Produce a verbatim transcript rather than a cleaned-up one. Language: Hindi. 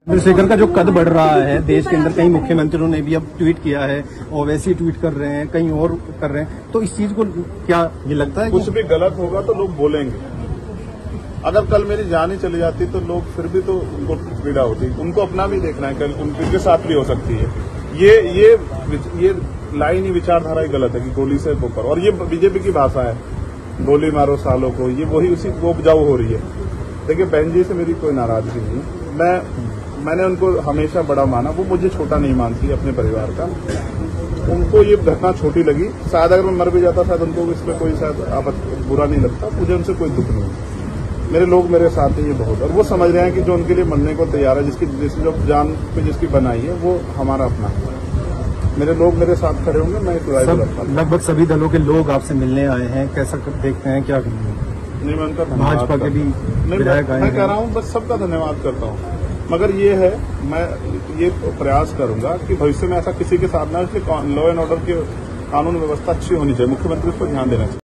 कुछ भी गलत होगा तो लोग बोलेंगे। अगर कल मेरी जान ही चली जाती तो लोग फिर भी तो उनको पीड़ा होती, उनको अपना भी देखना है, कल उनके साथ भी हो सकती है। ये ये ये लाइन ही विचारधारा ही गलत है कि गोली से वो करो, और ये बीजेपी की भाषा है, गोली मारो सालों को, ये वही उसी वो उपजाऊ हो रही है। देखिए बहन जी से मेरी कोई नाराजगी नहीं है, मैं मैंने उनको हमेशा बड़ा माना, वो मुझे छोटा नहीं मानती अपने परिवार का। उनको ये घटना छोटी लगी, शायद अगर मैं मर भी जाता शायद उनको इसमें कोई शायद आपत्ति बुरा नहीं लगता, मुझे उनसे कोई दुख नहीं। मेरे लोग मेरे साथ हैं ये बहुत, और वो समझ रहे हैं कि जो उनके लिए मरने को तैयार है, जिसकी जिस जो जान पे जिसकी बनाई है वो हमारा अपना है। मेरे लोग मेरे साथ खड़े होंगे, मैं सब, लगभग सभी दलों के लोग आपसे मिलने आए हैं, कैसा देखते हैं, क्या नहीं मैं उनका भाजपा के भी नहीं, मैं कह रहा हूँ बस सबका धन्यवाद करता हूँ, मगर ये है मैं ये प्रयास करूंगा कि भविष्य में ऐसा किसी के साथ ना, इसलिए लॉ एंड ऑर्डर की कानून व्यवस्था अच्छी होनी चाहिए, मुख्यमंत्री उस पर ध्यान देना चाहिए।